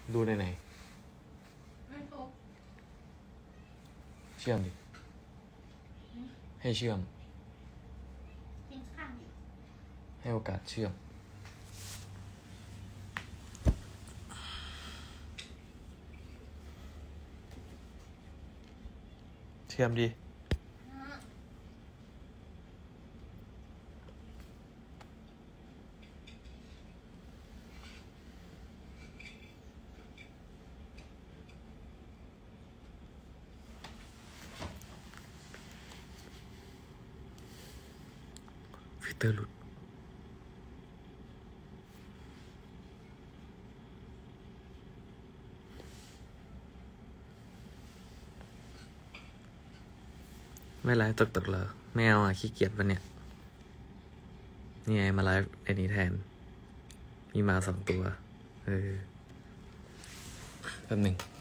ดูในไหนเชื่อมดิให้เชื่อมให้โอกาสเชื่อมเชื่อมดิฟิลเตอร์หลุดไม่ไลฟ์ตกเหรอไม่เอาขี้เกียจวันเนี้ยนี่ไงมาไลฟ์ไอ้นี้แทนมีมา2 ตัวแป๊บหนึ่ง